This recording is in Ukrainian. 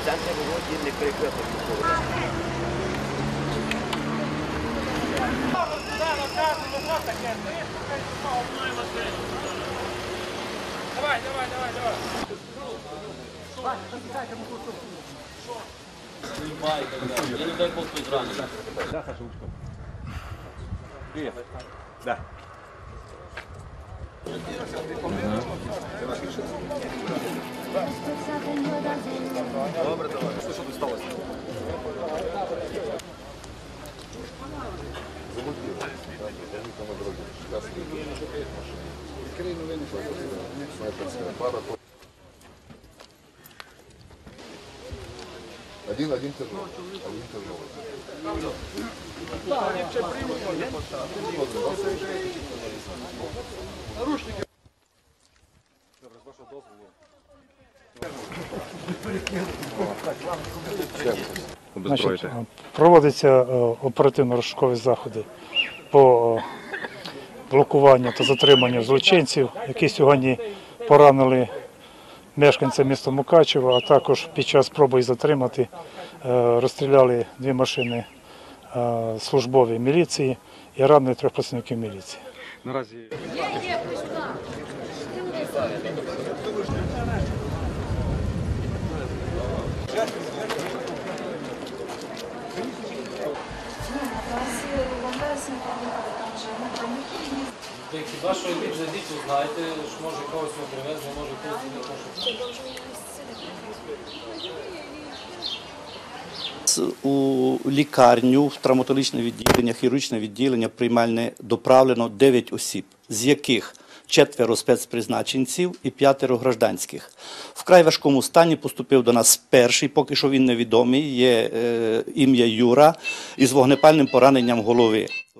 центр Володі не перекрито військово. Давай. Я не дай Бог підранений. Да, Сашушка? Привет. Да. Добре, давай. Що тут сталося? Один тяжелый. Наручники. Значить, проводяться оперативно-розшукові заходи по блокуванню та затриманню злочинців, які сьогодні поранили мешканця міста Мукачева, а також під час спроби їх затримати розстріляли 2 машини службові міліції і ранили 3 працівників міліції. Наразі Хіба що йдіть, зайдіть, узнаєте, що може когось не привезли, може когось не може. У лікарню, в травматологічне відділення, хірургічне відділення приймальне доправлено 9 осіб, з яких 4 спецпризначенців і 5 гражданських. Вкрай важкому стані поступив до нас перший, поки що він невідомий, є ім'я Юра, із вогнепальним пораненням голови.